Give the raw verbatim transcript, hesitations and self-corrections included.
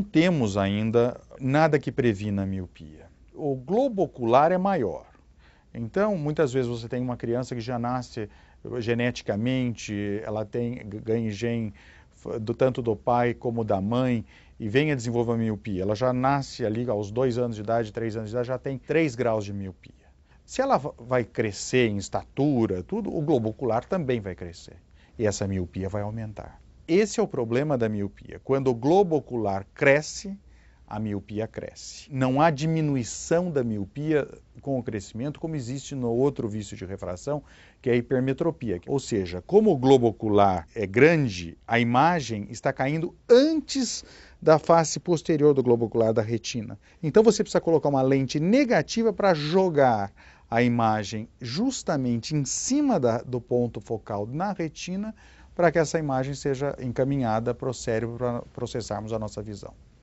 temos ainda nada que previna a miopia. O globo ocular é maior. Então, muitas vezes você tem uma criança que já nasce geneticamente, ela tem, ganha gene do, tanto do pai como da mãe, e vem a desenvolver a miopia. Ela já nasce ali aos dois anos de idade, três anos de idade, já tem três graus de miopia. Se ela vai crescer em estatura, tudo, o globo ocular também vai crescer. E essa miopia vai aumentar. Esse é o problema da miopia. Quando o globo ocular cresce, a miopia cresce. Não há diminuição da miopia com o crescimento, como existe no outro vício de refração, que é a hipermetropia. Ou seja, como o globo ocular é grande, a imagem está caindo antes da face posterior do globo ocular, da retina. Então você precisa colocar uma lente negativa para jogar a imagem justamente em cima da, do ponto focal na retina, para que essa imagem seja encaminhada para o cérebro para processarmos a nossa visão.